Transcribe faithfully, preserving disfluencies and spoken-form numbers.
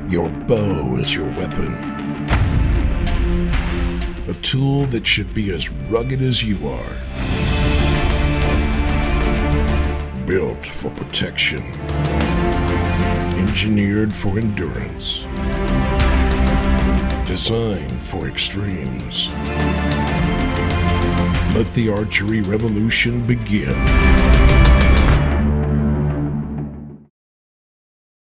Your bow is your weapon. A tool that should be as rugged as you are. Built for protection. Engineered for endurance. Designed for extremes. Let the archery revolution begin.